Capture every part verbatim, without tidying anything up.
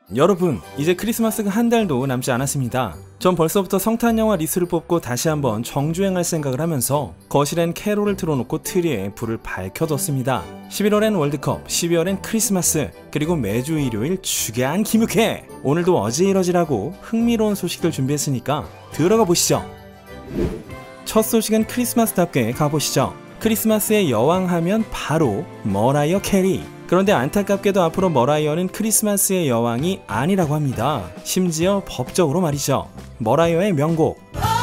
여러분, 이제 크리스마스가 한 달도 남지 않았습니다. 전 벌써부터 성탄영화 리스트를 뽑고 다시 한번 정주행할 생각을 하면서 거실엔 캐롤을 틀어놓고 트리에 불을 밝혀뒀습니다. 십일월엔 월드컵, 십이월엔 크리스마스, 그리고 매주 일요일 주간 김육회! 오늘도 어지러지라고 흥미로운 소식들 준비했으니까 들어가 보시죠. 첫 소식은 크리스마스답게 가보시죠. 크리스마스의 여왕 하면 바로 머라이어 캐리. 그런데 안타깝게도 앞으로 머라이어는 크리스마스의 여왕이 아니라고 합니다. 심지어 법적으로 말이죠. 머라이어의 명곡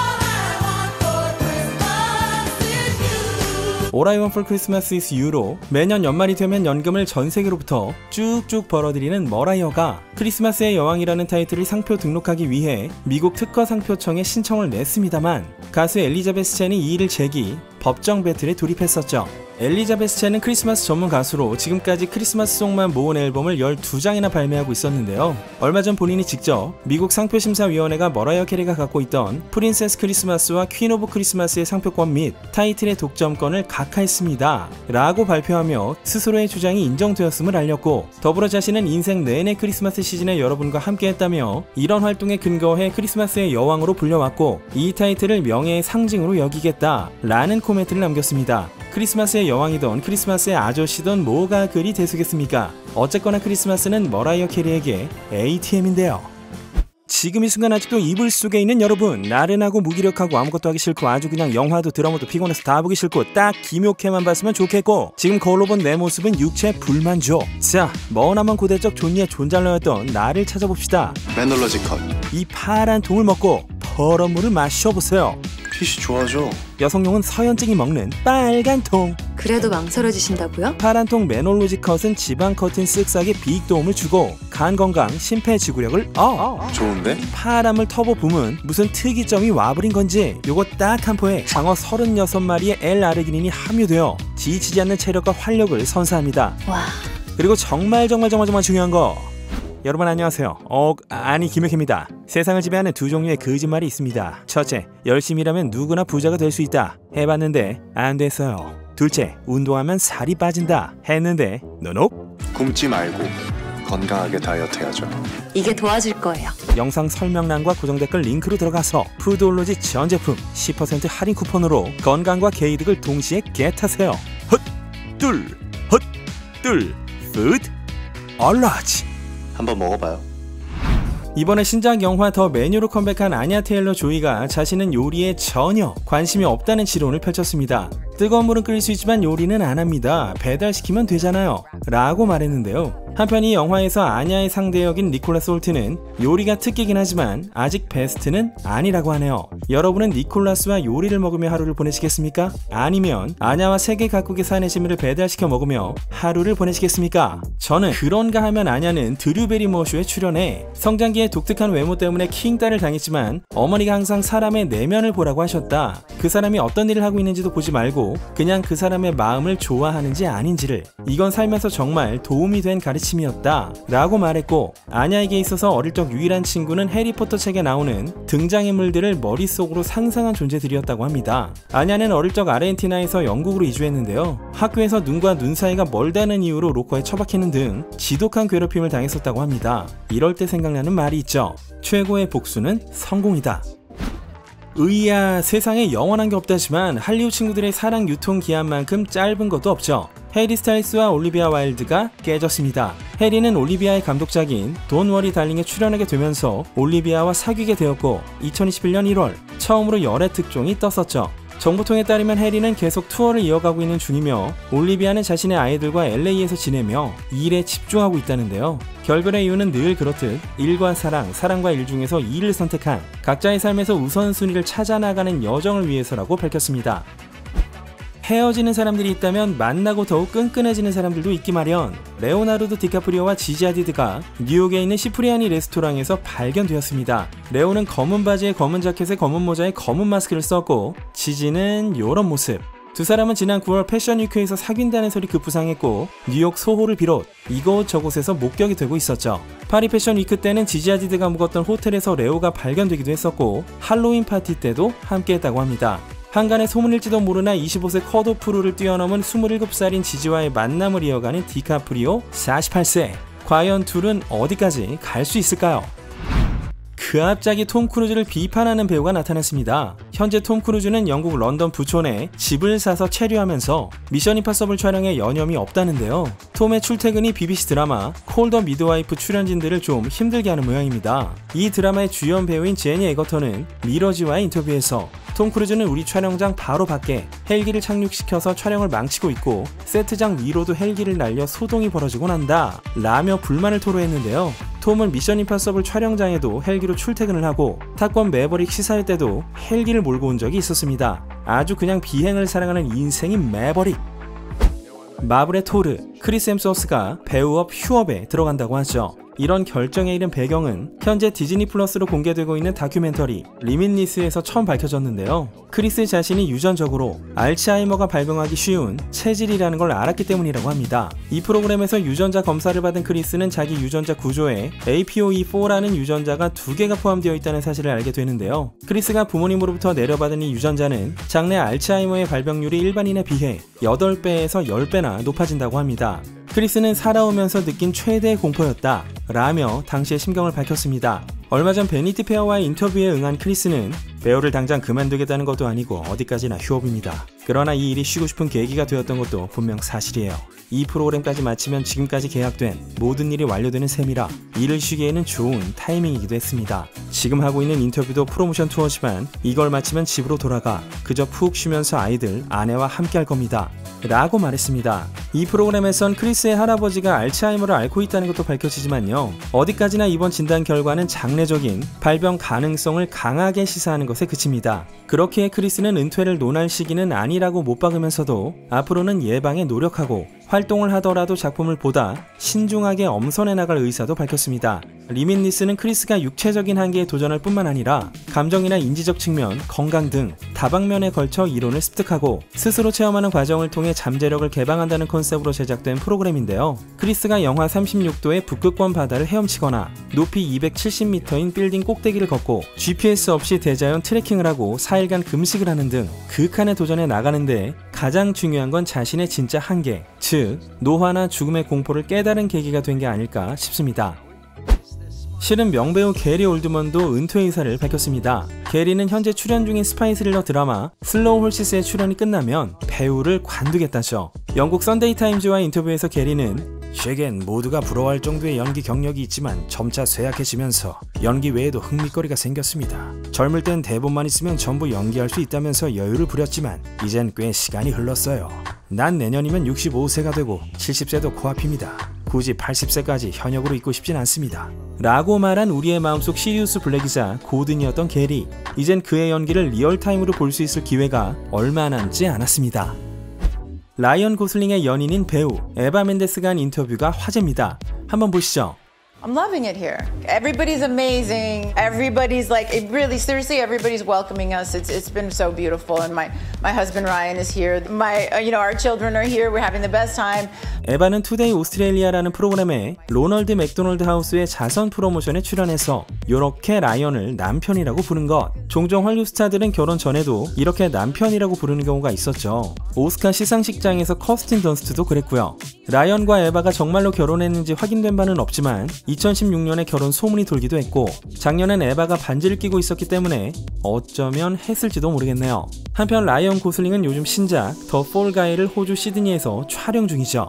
All I Want for Christmas is You로 매년 연말이 되면 연금을 전 세계로부터 쭉쭉 벌어들이는 머라이어가 크리스마스의 여왕이라는 타이틀을 상표 등록하기 위해 미국 특허 상표청에 신청을 냈습니다만 가수 엘리자베스 첸이 이 일을 제기, 법정 배틀에 돌입했었죠. 엘리자베스 첸은 크리스마스 전문 가수로 지금까지 크리스마스 송만 모은 앨범을 열두 장이나 발매하고 있었는데요. 얼마 전 본인이 직접 미국 상표심사위원회가 머라이어 캐리가 갖고 있던 프린세스 크리스마스와 퀸 오브 크리스마스의 상표권 및 타이틀의 독점권을 각하했습니다 라고 발표하며 스스로의 주장이 인정되었음을 알렸고, 더불어 자신은 인생 내내 크리스마스 시즌에 여러분과 함께했다며 이런 활동에 근거해 크리스마스의 여왕으로 불려왔고 이 타이틀을 명예의 상징으로 여기겠다 라는 코멘트를 남겼습니다. 크리스마스의 여왕이던 크리스마스의 아저씨던 뭐가 그리 대수겠습니까? 어쨌거나 크리스마스는 머라이어 캐리에게 에이티엠인데요. 지금 이 순간 아직도 이불 속에 있는 여러분, 나른하고 무기력하고 아무것도 하기 싫고 아주 그냥 영화도 드라마도 피곤해서 다 보기 싫고 딱 김욕해만 봤으면 좋겠고 지금 거울로 본 내 모습은 육체 불만족. 자, 머나먼 고대적 존리의 존잘러였던 나를 찾아봅시다. 매놀로지 컷. 이 파란 통을 먹고 퍼런 물을 마셔보세요. 핏이 좋아져. 여성용은 서현증이 먹는 빨간 통. 그래도 망설여지신다고요? 파란 통 매놀로지 컷은 지방 커튼 쓱싹에 비익 도움을 주고 간 건강, 심폐지구력을 업! 좋은데? 파람을 터보 붐은 무슨 특이점이 와버린 건지 요거 딱 한 포에 장어 서른여섯 마리의 L-아르기닌이 함유되어 지치지 않는 체력과 활력을 선사합니다. 와. 그리고 정말 정말 정말 정말 중요한 거, 여러분 안녕하세요. 어, 아니 김혁입니다. 세상을 지배하는 두 종류의 거짓말이 있습니다. 첫째, 열심히 일하면 누구나 부자가 될 수 있다. 해봤는데 안 됐어요. 둘째, 운동하면 살이 빠진다. 했는데 노노? 굶지 말고 건강하게 다이어트 해야죠. 이게 도와줄 거예요. 영상 설명란과 고정 댓글 링크로 들어가서 푸드올로지 전 제품 십 퍼센트 할인 쿠폰으로 건강과 개이득을 동시에 겟하세요. 헛둘 헛둘 푸드 얼라지. 한번 먹어봐요. 이번에 신작 영화 더 메뉴로 컴백한 아냐 테일러 조이가 자신은 요리에 전혀 관심이 없다는 지론을 펼쳤습니다. 뜨거운 물은 끓일 수 있지만 요리는 안 합니다. 배달시키면 되잖아요 라고 말했는데요. 한편 이 영화에서 아냐의 상대 역인 니콜라스 홀트는 요리가 특기긴 하지만 아직 베스트는 아니라고 하네요. 여러분은 니콜라스와 요리를 먹으며 하루를 보내시겠습니까? 아니면 아냐와 세계 각국의 사내시미를 배달시켜 먹으며 하루를 보내시겠습니까? 저는 그런가 하면 아냐는 드류 베리모어쇼에 출연해 성장기의 독특한 외모 때문에 킹딸을 당했지만 어머니가 항상 사람의 내면을 보라고 하셨다. 그 사람이 어떤 일을 하고 있는지도 보지 말고 그냥 그 사람의 마음을 좋아하는지 아닌지를, 이건 살면서 정말 도움이 된 가르침이었다 라고 말했고, 아냐에게 있어서 어릴 적 유일한 친구는 해리포터 책에 나오는 등장인물들을 머릿속으로 상상한 존재들이었다고 합니다. 아냐는 어릴 적 아르헨티나에서 영국으로 이주했는데요. 학교에서 눈과 눈 사이가 멀다는 이유로 로커에 처박히는 등 지독한 괴롭힘을 당했었다고 합니다. 이럴 때 생각나는 말이 있죠. 최고의 복수는 성공이다. 으이야, 세상에 영원한 게 없다지만 할리우드 친구들의 사랑 유통기한만큼 짧은 것도 없죠. 해리 스타일스와 올리비아 와일드가 깨졌습니다. 해리는 올리비아의 감독작인 돈 워리 달링에 출연하게 되면서 올리비아와 사귀게 되었고 이천이십일 년 일월 처음으로 열애 특종이 떴었죠. 정보통에 따르면 해리는 계속 투어를 이어가고 있는 중이며 올리비아는 자신의 아이들과 엘에이에서 지내며 일에 집중하고 있다는데요. 결별의 이유는 늘 그렇듯 일과 사랑, 사랑과 일 중에서 일을 선택한 각자의 삶에서 우선순위를 찾아나가는 여정을 위해서라고 밝혔습니다. 헤어지는 사람들이 있다면 만나고 더욱 끈끈해지는 사람들도 있기 마련. 레오나르도 디카프리오와 지지 하디드가 뉴욕에 있는 시프리아니 레스토랑에서 발견되었습니다. 레오는 검은 바지에 검은 자켓에 검은 모자에 검은 마스크를 썼고 지지는 요런 모습. 두 사람은 지난 구월 패션위크에서 사귄다는 소리 급부상했고 뉴욕 소호를 비롯 이곳저곳에서 목격이 되고 있었죠. 파리 패션위크 때는 지지 하디드가 묵었던 호텔에서 레오가 발견되기도 했었고 할로윈 파티 때도 함께했다고 합니다. 한간에 소문일지도 모르나 이십오 세 컷오프루를 뛰어넘은 스물일곱 살인 지지와의 만남을 이어가는 디카프리오 사십팔 세. 과연 둘은 어디까지 갈 수 있을까요? 그 갑자기 톰 크루즈를 비판하는 배우가 나타났습니다. 현재 톰 크루즈는 영국 런던 부촌에 집을 사서 체류하면서 미션 임파서블 촬영에 여념이 없다는데요. 톰의 출퇴근이 비비씨 드라마 콜 더 미드와이프 출연진들을 좀 힘들게 하는 모양입니다. 이 드라마의 주연 배우인 제니 에거턴은 미러지와의 인터뷰에서 톰 크루즈는 우리 촬영장 바로 밖에 헬기를 착륙시켜서 촬영을 망치고 있고 세트장 위로도 헬기를 날려 소동이 벌어지곤 한다 라며 불만을 토로했는데요. 톰은 미션 임파서블 촬영장에도 헬기로 출퇴근을 하고 탑건 매버릭 시사회 때도 헬기를 몰고 온 적이 있었습니다. 아주 그냥 비행을 사랑하는 인생인 매버릭. 마블의 토르, 크리스 햄스워스가 배우업 휴업에 들어간다고 하죠. 이런 결정에 이른 배경은 현재 디즈니 플러스로 공개되고 있는 다큐멘터리 리밋리스에서 처음 밝혀졌는데요. 크리스 자신이 유전적으로 알츠하이머가 발병하기 쉬운 체질이라는 걸 알았기 때문이라고 합니다. 이 프로그램에서 유전자 검사를 받은 크리스는 자기 유전자 구조에 에이피오이 포라는 유전자가 두 개가 포함되어 있다는 사실을 알게 되는데요. 크리스가 부모님으로부터 내려받은 이 유전자는 장래 알츠하이머의 발병률이 일반인에 비해 여덟 배에서 십 배나 높아진다고 합니다. 크리스는 살아오면서 느낀 최대의 공포였다 라며 당시의 심경을 밝혔습니다. 얼마 전 베니티 페어와의 인터뷰에 응한 크리스는 배우를 당장 그만두겠다는 것도 아니고 어디까지나 휴업입니다. 그러나 이 일이 쉬고 싶은 계기가 되었던 것도 분명 사실이에요. 이 프로그램까지 마치면 지금까지 계약된 모든 일이 완료되는 셈이라 일을 쉬기에는 좋은 타이밍이기도 했습니다. 지금 하고 있는 인터뷰도 프로모션 투어지만 이걸 마치면 집으로 돌아가 그저 푹 쉬면서 아이들, 아내와 함께 할 겁니다. 라고 말했습니다. 이 프로그램에선 크리스의 할아버지가 알츠하이머를 앓고 있다는 것도 밝혀지지만요. 어디까지나 이번 진단 결과는 장래적인 발병 가능성을 강하게 시사하는 것에 그칩니다. 그렇기에 크리스는 은퇴를 논할 시기는 아니라고 못 박으면서도 앞으로는 예방에 노력하고 활동을 하더라도 작품을 보다 신중하게 엄선해 나갈 의사도 밝혔습니다. 리밋리스는 크리스가 육체적인 한계에 도전할 뿐만 아니라 감정이나 인지적 측면, 건강 등 다방면에 걸쳐 이론을 습득하고 스스로 체험하는 과정을 통해 잠재력을 개방한다는 컨셉으로 제작된 프로그램인데요. 크리스가 영하 삼십육 도의 북극권 바다를 헤엄치거나 높이 이백칠십 미터인 빌딩 꼭대기를 걷고 지피에스 없이 대자연 트레킹을 하고 사 일간 금식을 하는 등 극한의 도전에 나가는데 가장 중요한 건 자신의 진짜 한계, 즉 노화나 죽음의 공포를 깨달은 계기가 된 게 아닐까 싶습니다. 실은 명배우 게리 올드먼도 은퇴 의사를 밝혔습니다. 게리는 현재 출연 중인 스파이 스릴러 드라마 슬로우 홀시스의 출연이 끝나면 배우를 관두겠다죠. 영국 선데이 타임즈와의 인터뷰에서 게리는 제겐 모두가 부러워할 정도의 연기 경력이 있지만 점차 쇠약해지면서 연기 외에도 흥미거리가 생겼습니다. 젊을 땐 대본만 있으면 전부 연기할 수 있다면서 여유를 부렸지만 이젠 꽤 시간이 흘렀어요. 난 내년이면 육십오 세가 되고 칠십 세도 코앞입니다. 굳이 팔십 세까지 현역으로 있고 싶진 않습니다. 라고 말한 우리의 마음속 시리우스 블랙이자 고든이었던 게리. 이젠 그의 연기를 리얼타임으로 볼 수 있을 기회가 얼마 남지 않았습니다. 라이언 고슬링의 연인인 배우 에바 멘데스가 한 인터뷰가 화제입니다. 한번 보시죠. I'm loving it here. Everybody's amazing. Everybody's like, it really, seriously, everybody's welcoming us. It's it's been so beautiful. And my my husband Ryan is here. My, uh, you know, our children are here. We're having the best time. 에바는 투데이 오스트레일리아라는 프로그램에 로널드 맥도널드 하우스의 자선 프로모션에 출연해서 요렇게 라이언을 남편이라고 부른 것. 종종 헐리우드 스타들은 결혼 전에도 이렇게 남편이라고 부르는 경우가 있었죠. 오스카 시상식장에서 커스틴 던스트도 그랬고요. 라이언과 에바가 정말로 결혼했는지 확인된 바는 없지만 이천십육 년에 결혼 소문이 돌기도 했고 작년엔 에바가 반지를 끼고 있었기 때문에 어쩌면 했을지도 모르겠네요. 한편 라이언 고슬링은 요즘 신작 더 폴 가이를 호주 시드니에서 촬영 중이죠.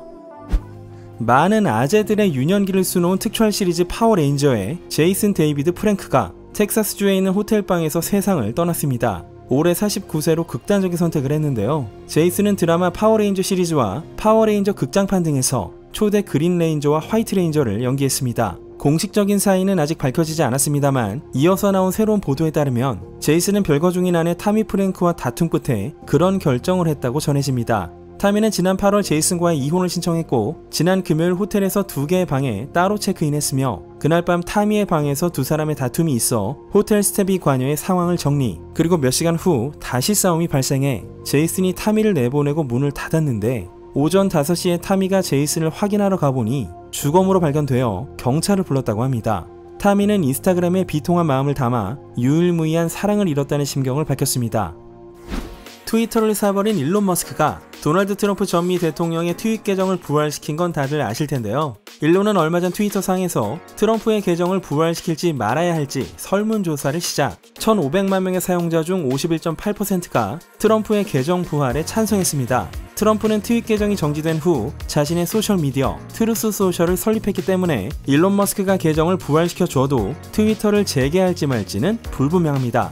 많은 아재들의 유년기를 수놓은 특촬 시리즈 파워레인저의 제이슨 데이비드 프랭크가 텍사스주에 있는 호텔방에서 세상을 떠났습니다. 올해 사십구 세로 극단적인 선택을 했는데요. 제이슨은 드라마 파워레인저 시리즈와 파워레인저 극장판 등에서 초대 그린 레인저와 화이트 레인저를 연기했습니다. 공식적인 사인은 아직 밝혀지지 않았습니다만 이어서 나온 새로운 보도에 따르면 제이슨은 별거 중인 아내 타미 프랭크와 다툼 끝에 그런 결정을 했다고 전해집니다. 타미는 지난 팔월 제이슨과의 이혼을 신청했고 지난 금요일 호텔에서 두 개의 방에 따로 체크인했으며 그날 밤 타미의 방에서 두 사람의 다툼이 있어 호텔 스태비 관여의 상황을 정리, 그리고 몇 시간 후 다시 싸움이 발생해 제이슨이 타미를 내보내고 문을 닫았는데 오전 다섯 시에 타미가 제이슨을 확인하러 가보니 주검으로 발견되어 경찰을 불렀다고 합니다. 타미는 인스타그램에 비통한 마음을 담아 유일무이한 사랑을 잃었다는 심경을 밝혔습니다. 트위터를 사버린 일론 머스크가 도널드 트럼프 전 미 대통령의 트윗 계정을 부활시킨 건 다들 아실 텐데요. 일론은 얼마 전 트위터 상에서 트럼프의 계정을 부활시킬지 말아야 할지 설문조사를 시작. 천오백만 명의 사용자 중 오십일 점 팔 퍼센트가 트럼프의 계정 부활에 찬성했습니다. 트럼프는 트윗 계정이 정지된 후 자신의 소셜미디어 트루스 소셜을 설립했기 때문에 일론 머스크가 계정을 부활시켜줘도 트위터를 재개할지 말지는 불분명합니다.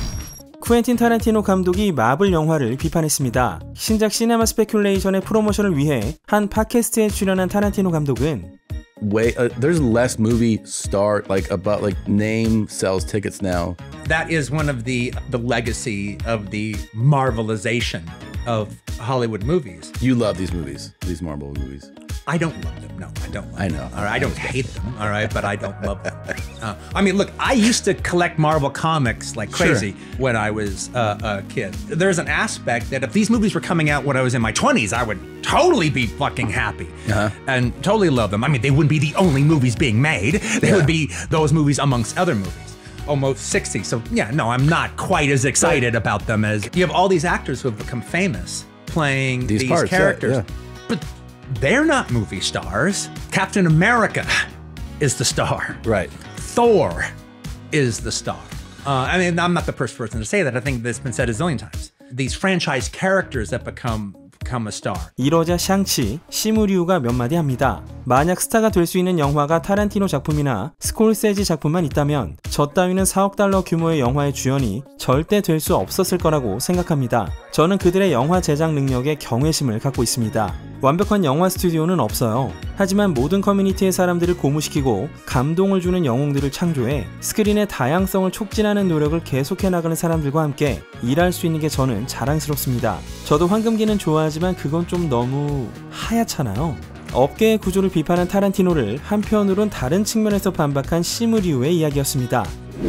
쿠엔틴 타란티노 감독이 마블 영화를 비판했습니다. 신작 시네마 스페큘레이션의 프로모션을 위해 한 팟캐스트에 출연한 타란티노 감독은 Way, uh, there's less movie star like about like name sells tickets now. That is one of the the legacy of the Marvelization of Hollywood movies. You love these movies, these Marvel movies. I don't love them. No, I don't. Love I know. Them. All right, I don't hate them. All right, but I don't love them. Uh, I mean, look, I used to collect Marvel comics like crazy Sure. when I was uh, a kid. There's an aspect that if these movies were coming out when I was in my twenties, I would totally be fucking happy Uh-huh. and totally love them. I mean, they wouldn't be the only movies being made. They Yeah. would be those movies amongst other movies. Almost sixty. So yeah, no, I'm not quite as excited about them as you have all these actors who have become famous playing These these, parts, yeah, characters. yeah. But they're not movie stars. Captain America is the star. Right. Thor is the star. Uh, I mean, I'm not the first person to say that. I think that's been said a zillion times. These franchise characters that become become a star. 이러자 샹치, 시무리우가 몇 마디 합니다. 만약 스타가 될 수 있는 영화가 타란티노 작품이나 스콜세지 작품만 있다면 저 따위는 사억 달러 규모의 영화의 주연이 절대 될 수 없었을 거라고 생각합니다. 저는 그들의 영화 제작 능력에 경외심을 갖고 있습니다. 완벽한 영화 스튜디오는 없어요. 하지만 모든 커뮤니티의 사람들을 고무시키고 감동을 주는 영웅들을 창조해 스크린의 다양성을 촉진하는 노력을 계속해 나가는 사람들과 함께 일할 수 있는 게 저는 자랑스럽습니다. 저도 황금기는 좋아하지만 그건 좀 너무 하얗잖아요. 업계의 구조를 비판한 타란티노를 한편으론 다른 측면에서 반박한 시무리우의 이야기였습니다.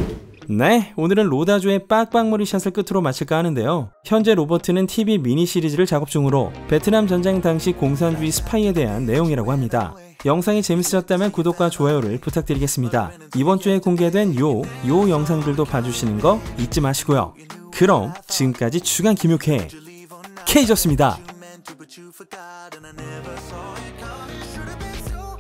네, 오늘은 로다조의 빡빡머리 샷을 끝으로 마칠까 하는데요. 현재 로버트는 티비 미니 시리즈를 작업 중으로 베트남 전쟁 당시 공산주의 스파이에 대한 내용이라고 합니다. 영상이 재밌으셨다면 구독과 좋아요를 부탁드리겠습니다. 이번 주에 공개된 요, 요 영상들도 봐주시는 거 잊지 마시고요. 그럼 지금까지 주간 김용케 K였습니다. but you forgot and I never saw you come. Should have been so